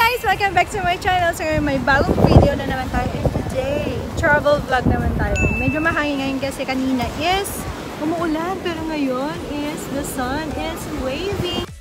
guys! Welcome back to my channel. So ngayon may bagong video na naman tayo today. Travel vlog naman tayo. Medyo mahangin ngayon kasi kanina is umuulan. Pero ngayon is the sun is waving.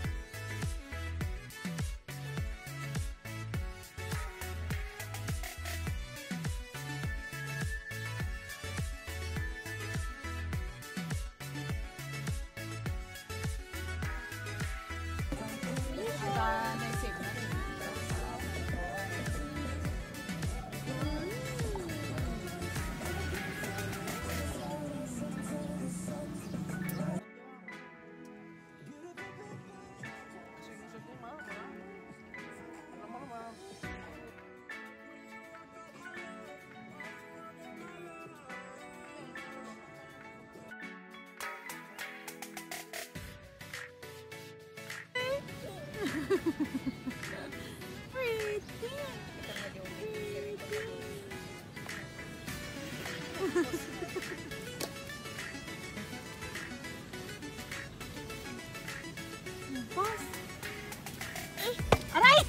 Boss! Aray!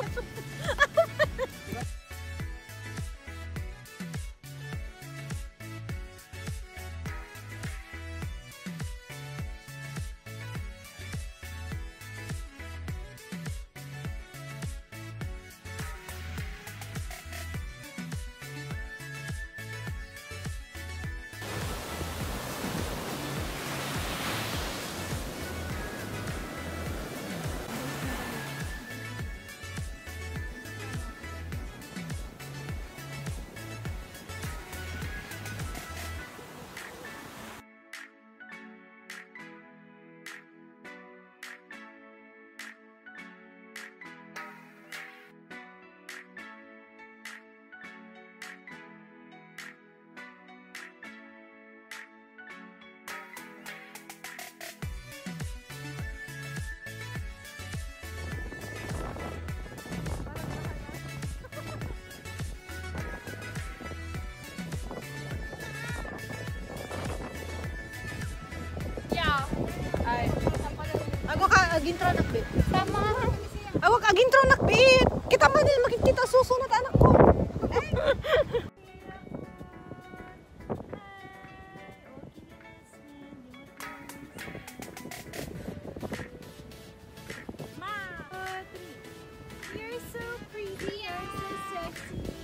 Agintro nakbit. Tama. Awag agintro nakbit. Kita man din makikita susunod anak ko. Ma, you're so pretty, you're so sexy.